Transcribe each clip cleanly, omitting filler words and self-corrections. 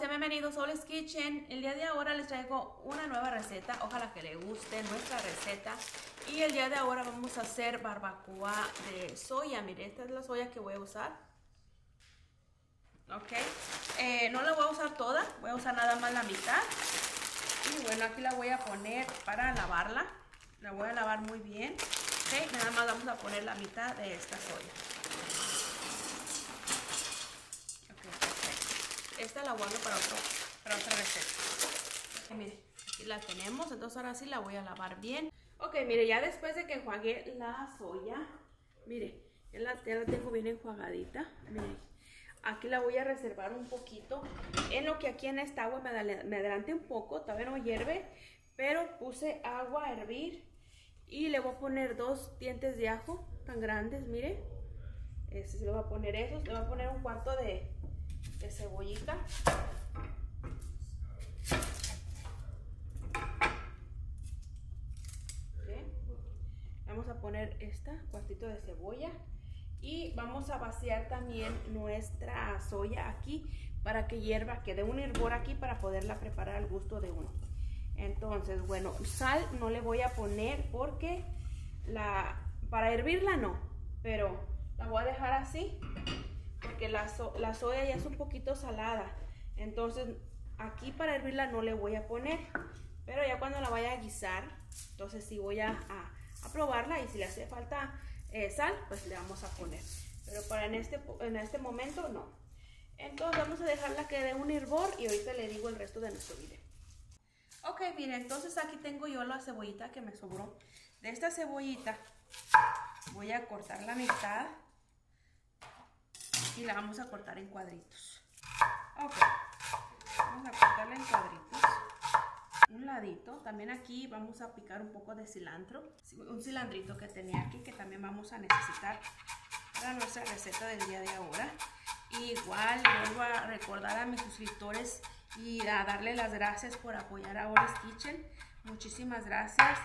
sean bienvenidos a Oli's Kitchen. El día de ahora les traigo una nueva receta, ojalá que les guste nuestra receta. Y el día de ahora vamos a hacer barbacoa de soya. Mire, esta es la soya que voy a usar. Ok, no la voy a usar toda, voy a usar nada más la mitad. Y bueno, aquí la voy a poner para lavarla. La voy a lavar muy bien. Ok, nada más vamos a poner la mitad de esta soya. Esta la guardo para otra receta. Mire, aquí la tenemos, entonces ahora sí la voy a lavar bien. Ok, mire, ya después de que enjuagué la soya, mire, ya la tengo bien enjuagadita. Mire, aquí la voy a reservar un poquito. En lo que aquí en esta agua me adelanté un poco, todavía no hierve, pero puse agua a hervir y le voy a poner 2 dientes de ajo tan grandes, mire. Se le voy a poner esos, le voy a poner un cuarto de cebollita. ¿Okay? Vamos a poner cuartito de cebolla y vamos a vaciar también nuestra soya aquí para que hierva, que dé un hervor aquí para poderla preparar al gusto de uno. Entonces, bueno, sal no le voy a poner porque para hervirla no, pero la voy a dejar así porque la soya ya es un poquito salada. Entonces aquí para hervirla no le voy a poner, pero ya cuando la vaya a guisar, entonces sí voy a probarla, y si le hace falta sal, pues le vamos a poner, pero en este momento no. Entonces vamos a dejarla que dé un hervor y ahorita le digo el resto de nuestro video. Ok, miren, entonces aquí tengo yo la cebollita que me sobró. De esta cebollita voy a cortar la mitad y la vamos a cortar en cuadritos. Ok, vamos a cortarla en cuadritos. Un ladito. También aquí vamos a picar un poco de cilantro. Un cilandrito que tenía aquí que también vamos a necesitar para nuestra receta del día de ahora. Igual vuelvo a recordar a mis suscriptores y a darle las gracias por apoyar a Oli's Kitchen. Muchísimas gracias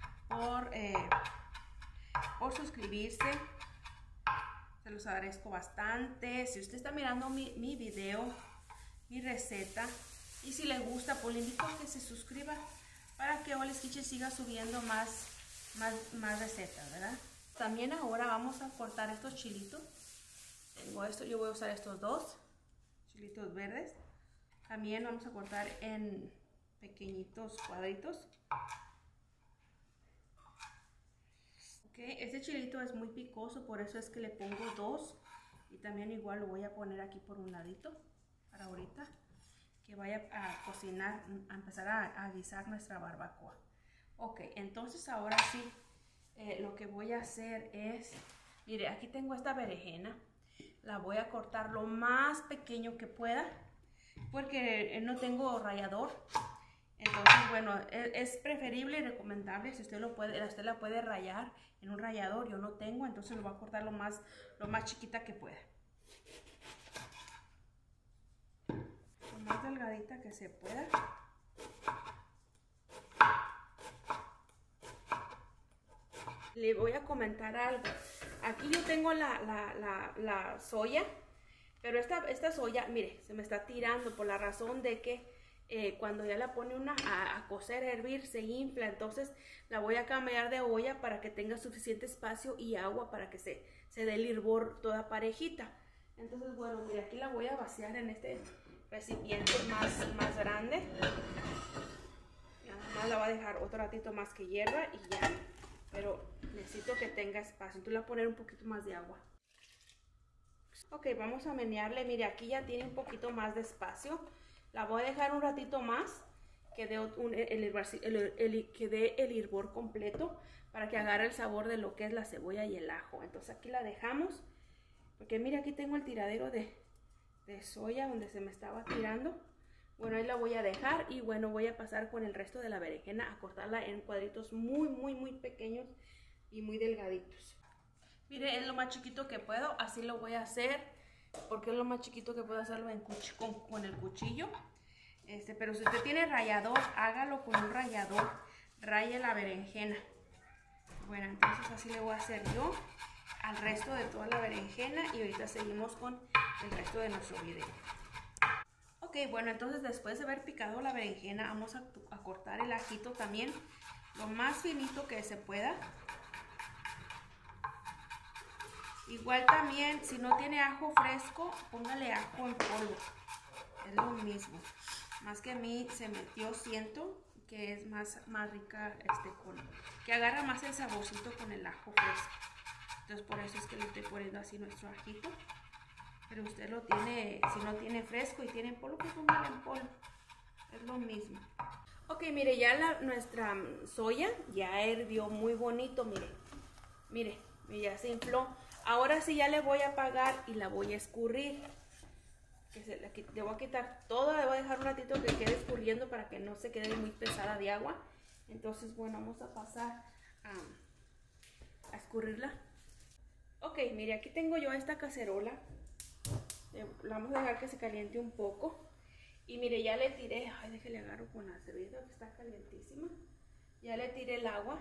por suscribirse. Se los agradezco bastante. Si usted está mirando mi video, mi receta, y si le gusta, pues le invito a que se suscriba para que Oli's Kitchen siga subiendo más recetas, ¿verdad? También ahora vamos a cortar estos chilitos. Tengo esto, yo voy a usar estos 2 chilitos verdes. También vamos a cortar en pequeñitos cuadritos. Okay, este chilito es muy picoso, por eso es que le pongo 2. Y también igual lo voy a poner aquí por un ladito para ahorita que vaya a cocinar, a empezar a guisar nuestra barbacoa. Ok, entonces ahora sí, lo que voy a hacer es, mire, aquí tengo esta berenjena. La voy a cortar lo más pequeño que pueda porque no tengo rallador. Entonces, bueno, es preferible y recomendable si usted la puede rallar en un rallador. Yo no tengo, entonces lo voy a cortar lo más chiquita que pueda. Lo más delgadita que se pueda. Le voy a comentar algo. Aquí yo tengo la soya, pero esta soya, mire, se me está tirando por la razón de que cuando ya la pone a cocer, a hervir, se infla. Entonces la voy a cambiar de olla para que tenga suficiente espacio y agua para que se dé el hervor toda parejita. Entonces, bueno, mira, aquí la voy a vaciar en este recipiente más grande. Nada más la voy a dejar otro ratito más que hierva y ya. Pero necesito que tenga espacio, entonces le voy a poner un poquito más de agua. Ok, vamos a menearle. Mire, aquí ya tiene un poquito más de espacio. La voy a dejar un ratito más que dé el hervor completo para que agarre el sabor de lo que es la cebolla y el ajo. Entonces aquí la dejamos, porque mire, aquí tengo el tiradero de soya donde se me estaba tirando. Bueno, ahí la voy a dejar y bueno, voy a pasar con el resto de la berenjena a cortarla en cuadritos muy pequeños y muy delgaditos. Mire, es lo más chiquito que puedo, así lo voy a hacer, porque es lo más chiquito que puedo hacerlo con el cuchillo. Pero si usted tiene rallador, hágalo con un rallador, raye la berenjena. Bueno, entonces así le voy a hacer yo al resto de toda la berenjena y ahorita seguimos con el resto de nuestro video. Ok, Ok, bueno, entonces después de haber picado la berenjena, vamos a cortar el ajito también lo más finito que se pueda. Igual también, si no tiene ajo fresco, póngale ajo en polvo. Es lo mismo. Más que a mí se metió, siento que es más rica que agarra más el saborcito con el ajo fresco. Entonces por eso es que le estoy poniendo así nuestro ajito. Pero usted lo tiene, si no tiene fresco y tiene en polvo, pues póngale en polvo. Es lo mismo. Ok, mire, ya nuestra soya ya hirvió muy bonito, mire, ya se infló. Ahora sí ya le voy a apagar y la voy a escurrir. Le voy a quitar toda, le voy a dejar un ratito que quede escurriendo para que no se quede muy pesada de agua. Entonces, bueno, vamos a pasar a escurrirla. Ok, mire, aquí tengo yo esta cacerola. La vamos a dejar que se caliente un poco. Y mire, ya le tiré, ay, déjale agarro con la servilleta que está calientísima. Ya le tiré el agua.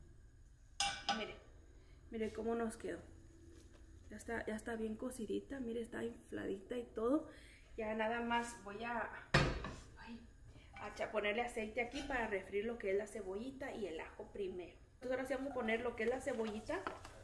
Mire cómo nos quedó. Ya está bien cocidita, mire, está infladita y todo. Ya nada más voy a ponerle aceite aquí para refreír lo que es la cebollita y el ajo primero. Entonces ahora sí vamos a poner lo que es la cebollita.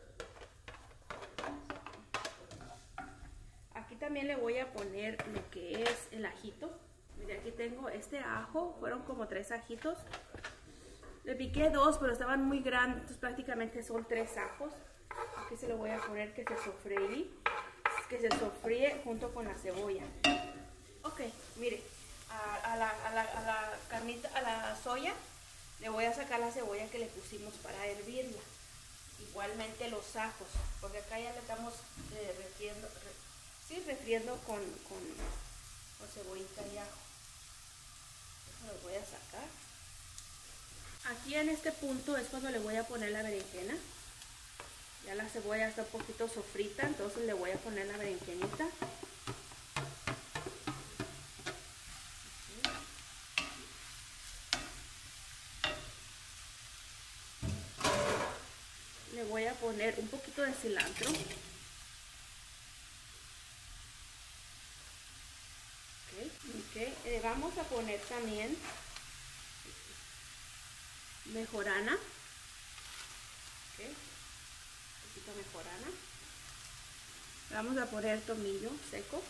Aquí también le voy a poner lo que es el ajito. Mire, aquí tengo este ajo, fueron como 3 ajitos. Le piqué 2, pero estaban muy grandes, entonces prácticamente son 3 ajos. Aquí se lo voy a poner que se sofríe junto con la cebolla. Ok, mire, a la carnita, a la soya, le voy a sacar la cebolla que le pusimos para hervirla. Igualmente los ajos, porque acá ya le estamos refriendo con cebollita y ajo. Eso los voy a sacar. Aquí en este punto es cuando le voy a poner la berenjena. Ya la cebolla está un poquito sofrita, entonces le voy a poner la berenjenita. Le voy a poner un poquito de cilantro. Vamos a poner también mejorana. Mejorana. Vamos a poner tomillo seco.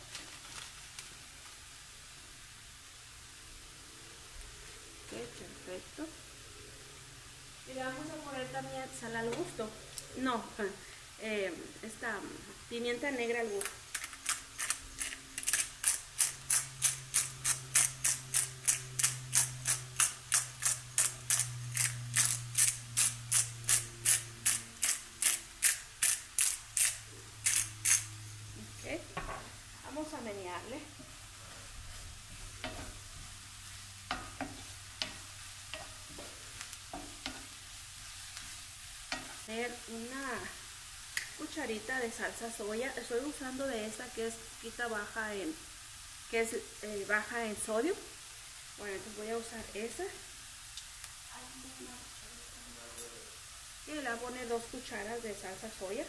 Perfecto. Y le vamos a poner también sal al gusto. No, esta pimienta negra al gusto. Vamos a menearle. Una cucharita de salsa soya. Estoy usando de esta que es baja en sodio. Bueno, entonces voy a usar esa. Y le voy a poner 2 cucharas de salsa soya.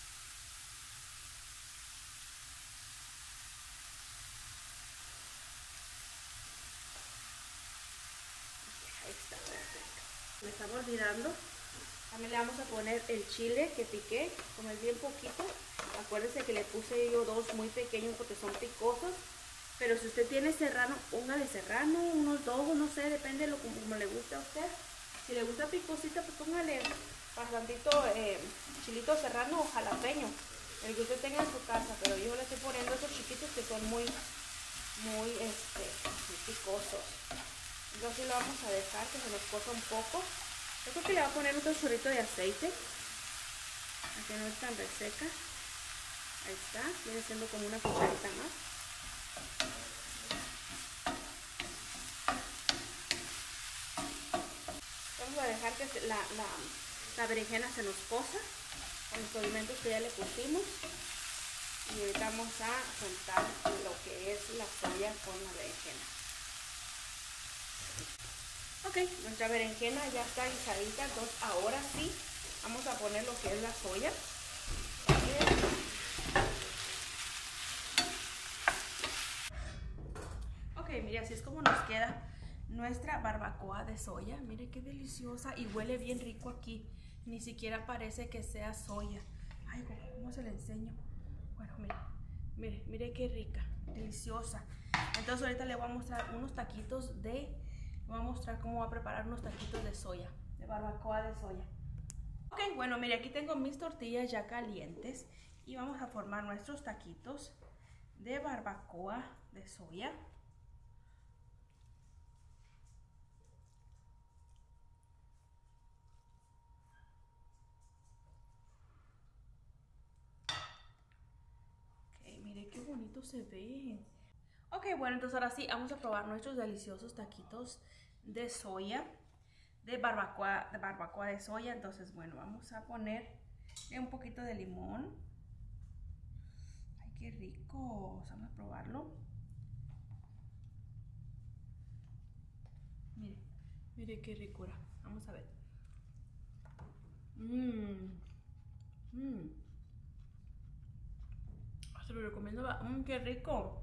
Ahí está, perfecto. Me estaba olvidando. También le vamos a poner el chile que piqué, como es bien poquito. Acuérdense que le puse yo 2 muy pequeños porque son picosos. Pero si usted tiene serrano, póngale serrano, unos 2, no sé, depende de como le guste a usted. Si le gusta picosita, pues póngale bastantito chilito serrano o jalapeño, el que usted tenga en su casa. Pero yo le estoy poniendo esos chiquitos que son muy picosos. Entonces lo vamos a dejar que se nos cosa un poco. Yo creo que le voy a poner otro chorrito de aceite, aunque no es tan reseca. Ahí está, viene siendo como una cucharita más. Vamos a dejar que la berenjena se nos cosa con los condimentos que ya le pusimos. Y ahorita vamos a juntar lo que es la soya con la berenjena. Ok, nuestra berenjena ya está guisadita, entonces ahora sí vamos a poner lo que es la soya. Ok, Ok, mire, así es como nos queda nuestra barbacoa de soya. Mire qué deliciosa y huele bien rico aquí. Ni siquiera parece que sea soya. Ay, ¿cómo se le enseño? Bueno, mire qué rica, deliciosa. Entonces ahorita le voy a mostrar unos taquitos de... Voy a mostrar cómo voy a preparar unos taquitos de soya, de barbacoa de soya. Ok, bueno, mire, aquí tengo mis tortillas ya calientes y vamos a formar nuestros taquitos de barbacoa de soya. Ok, mire qué bonito se ve. Ok, bueno, entonces ahora sí vamos a probar nuestros deliciosos taquitos de soya, de barbacoa de soya. Entonces, bueno, vamos a poner un poquito de limón. Ay, qué rico. Vamos a probarlo. Mire qué ricura. Vamos a ver. Se lo recomiendo. Qué rico.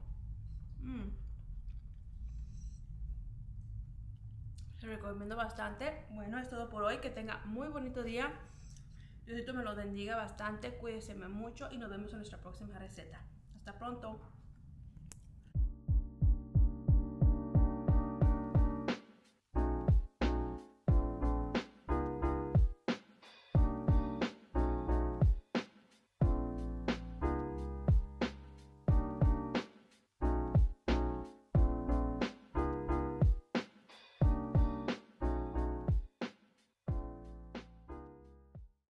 Se lo recomiendo bastante. Bueno, es todo por hoy. Que tenga muy bonito día. Diosito me lo bendiga bastante. Cuídense mucho y nos vemos en nuestra próxima receta. Hasta pronto.